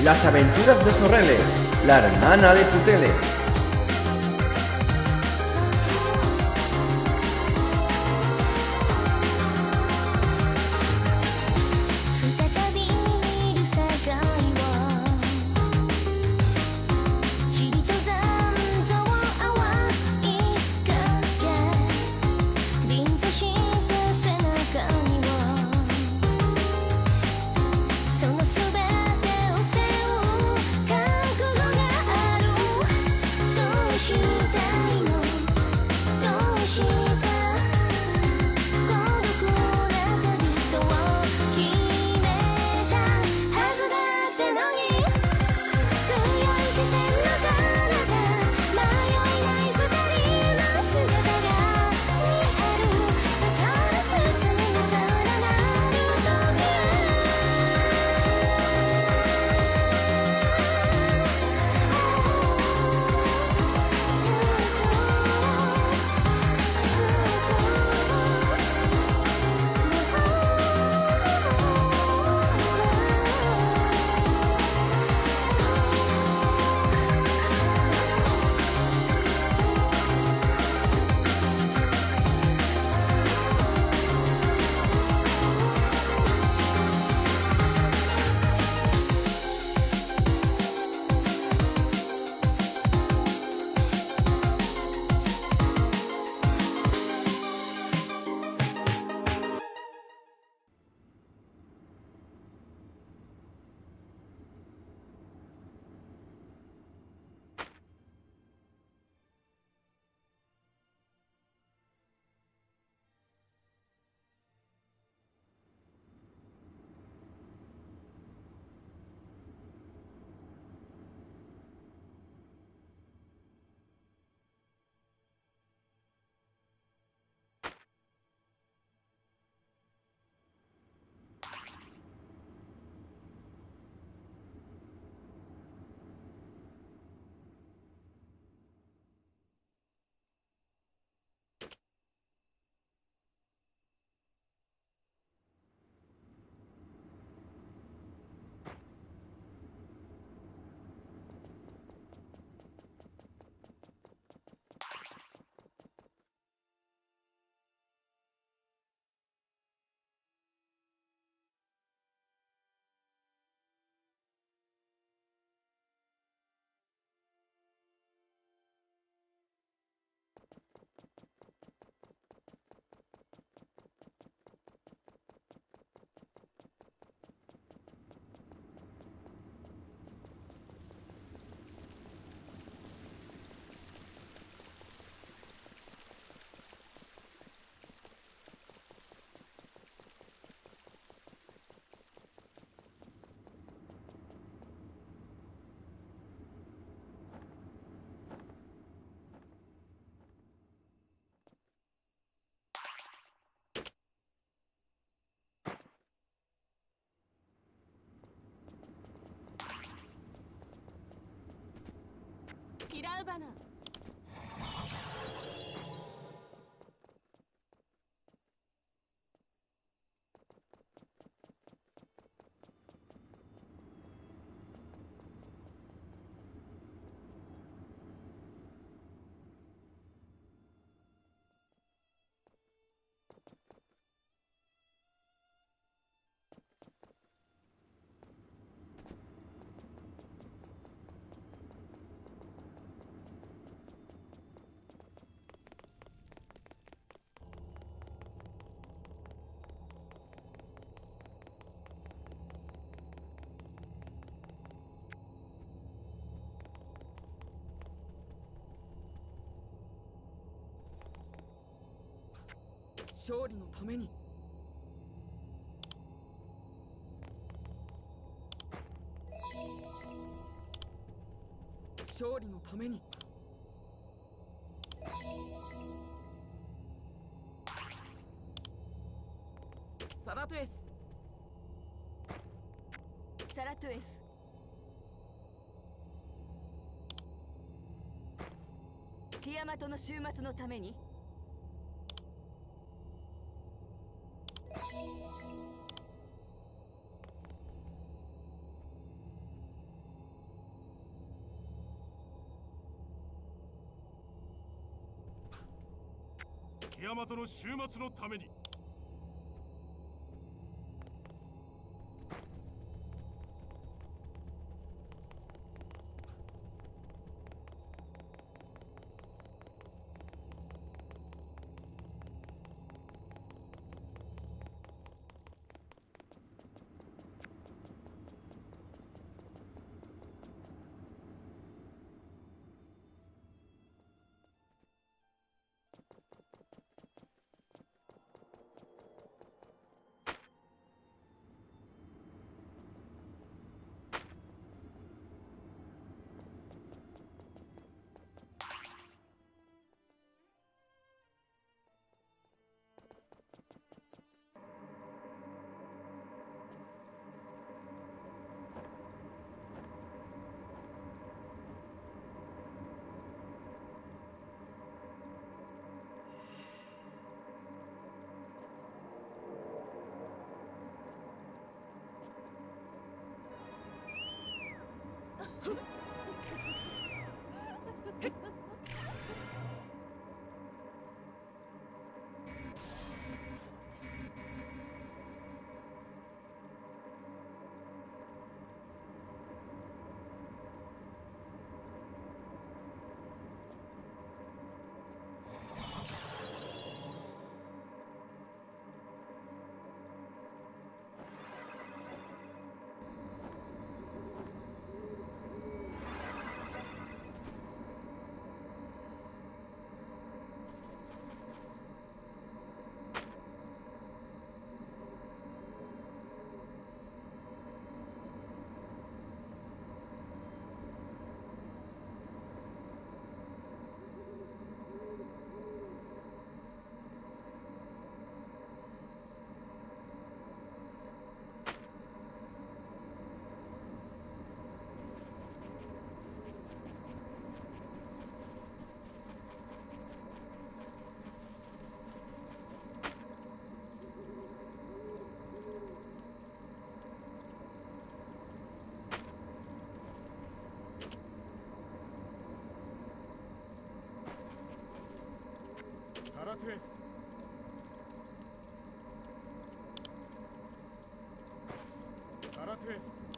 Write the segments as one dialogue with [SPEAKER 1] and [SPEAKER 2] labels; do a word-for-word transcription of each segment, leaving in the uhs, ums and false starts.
[SPEAKER 1] Las aventuras de Zorrele, la hermana de Tutele.
[SPEAKER 2] キラウバナ。勝利のために。勝利のために。サラトゥエス。サラトゥエス。ティアマトの終末のために。
[SPEAKER 3] ティアマトの終末のために。サラトゥエス。サラトゥエス。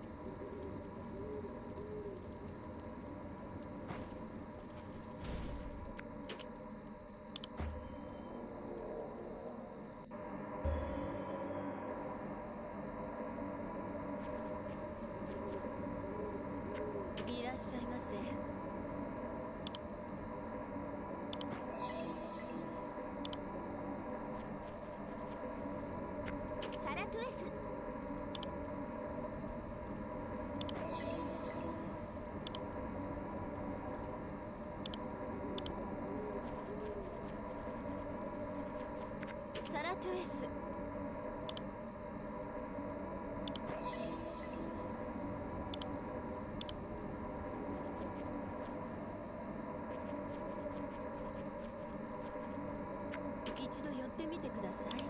[SPEAKER 4] いらっしゃいませ。サラトゥエス。サラトゥエス。一度寄ってみてください。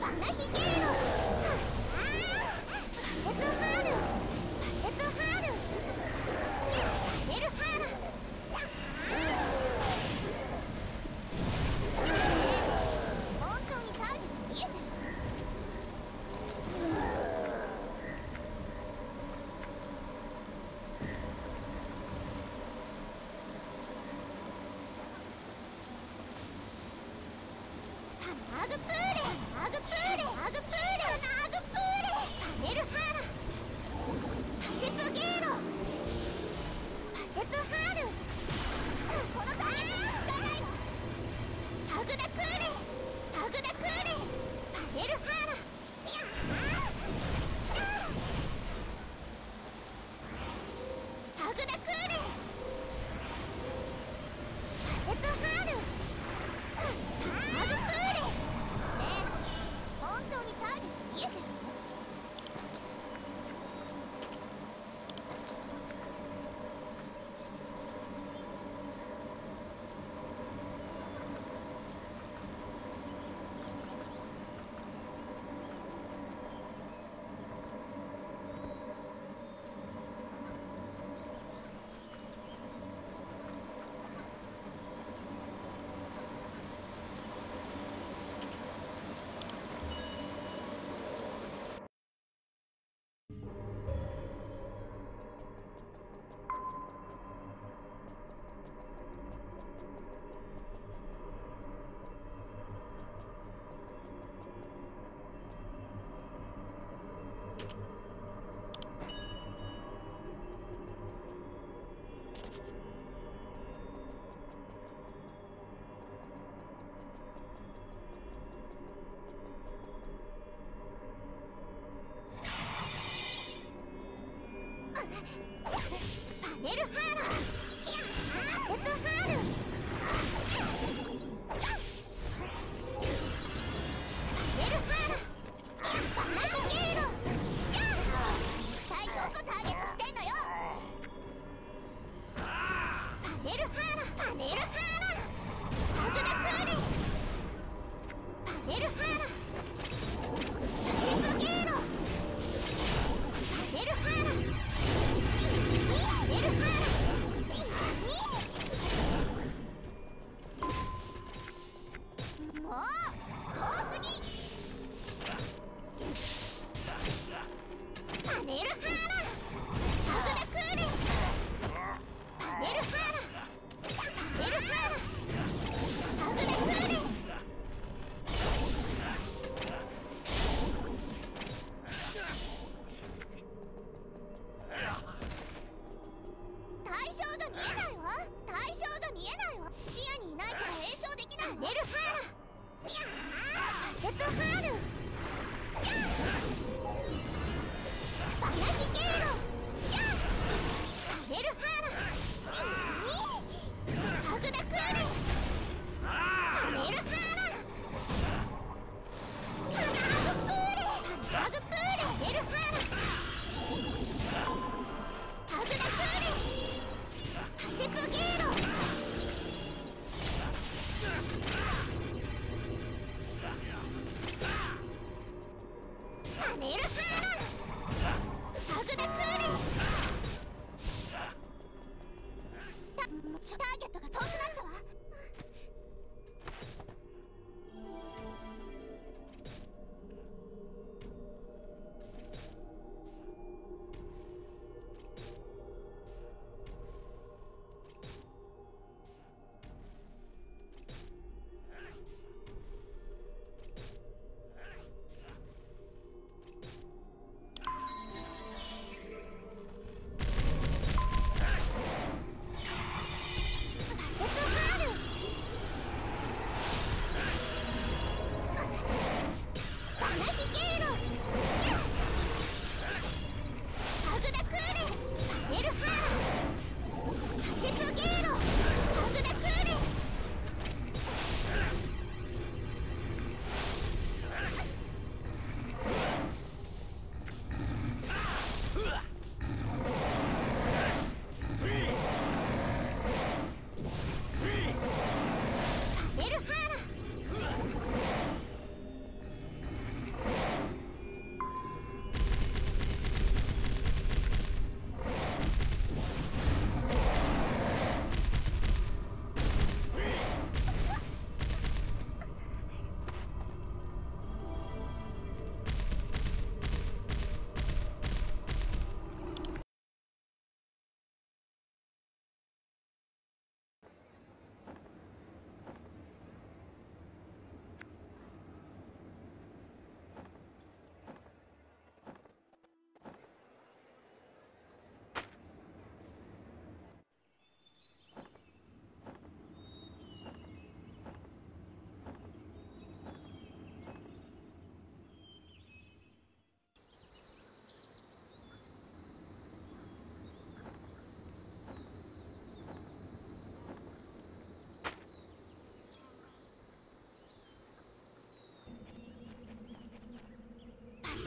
[SPEAKER 3] こ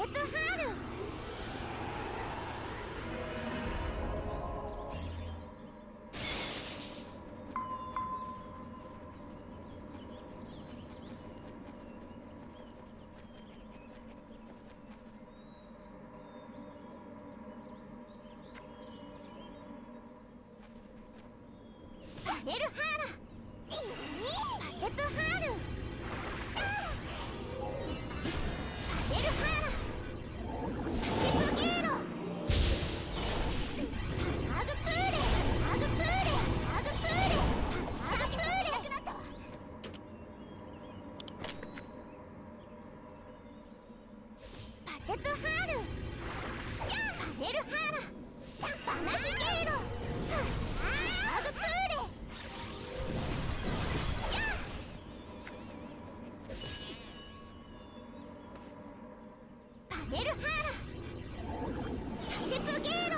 [SPEAKER 4] セプハール。サネルハーラ。パセプハール。パネルハーラ。パセプゲーロ。アグプーレ。アグプーレ。アグプーレ。アグプーレ。なくなったわ。パセプハール。パネルハーラ。バナヒゲーロ。アグプーレ。パネルハーラ。パセプゲーロ。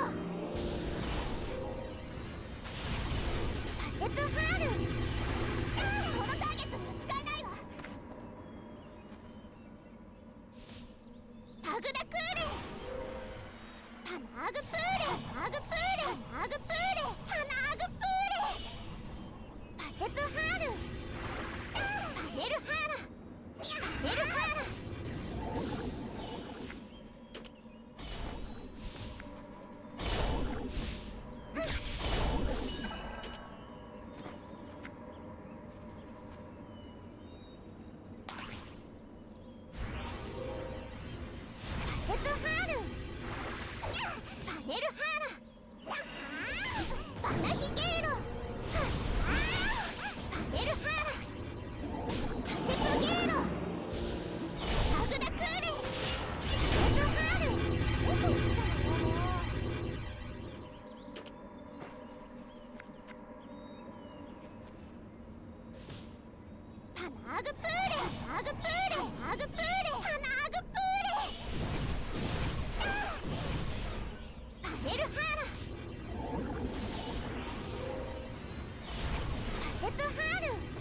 [SPEAKER 4] パセプハール。このターゲットには使えないわ。パグダクーレ。パナーグプーレ。アグプーレ。アグプーレ。パナーグプーレ。パセプハール。パネルハーラ。パネルハーラ。パセプハール。パネルハーラ。バナヒゲーロ。パネルハーラ。パセプゲーロ。アグダクーレ。パセプハール。どこ行ったのよ。パナーグプーレ。アグプーレ。アグプーレ。パナーグプーレ。パネルハーラ。パセプハール。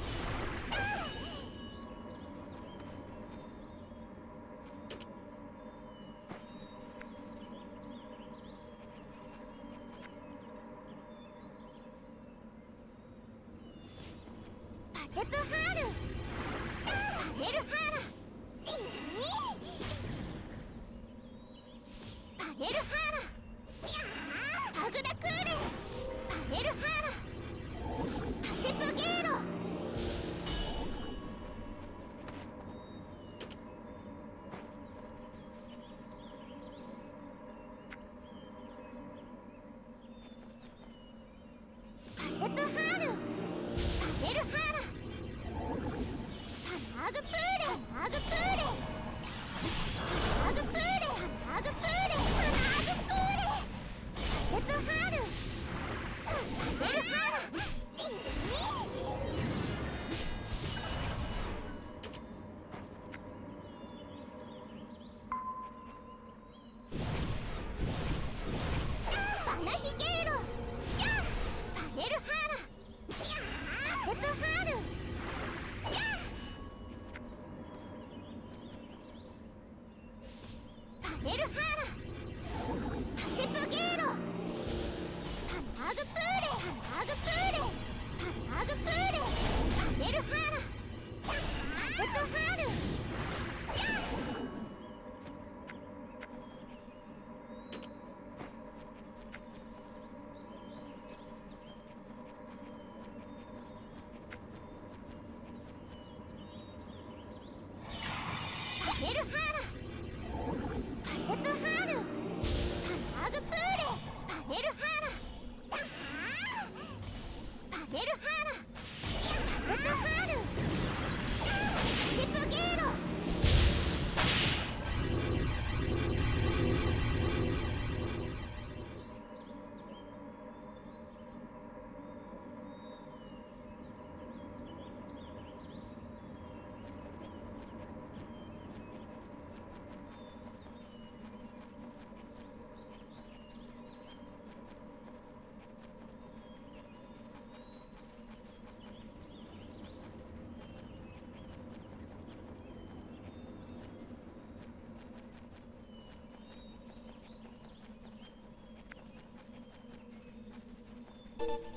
[SPEAKER 4] パセプハール。パネルハーラ。パネルハーラ。アグダクーレ。パネルハーラ。パセプゲーロ。パセプハール。パネルハーラ。パナーグプーレ。パナーグプーレ。パナーグプーレ。パナーグプーレ。パナーグプーレ。パセプハール。パネルハーラ。バナヒゲーロ。パネルハーラ。パセプハール。パネルハーラ。パセプゲーロ。パナーグプーレ。パナーグプーレ。パナーグプーレ。パネルハーラ。パセプハール。パネルハーラ。パセプハール。パナーグプーレ。パネルハーラ。パネルハーラ。パセプハール。パセプゲーロ。 ール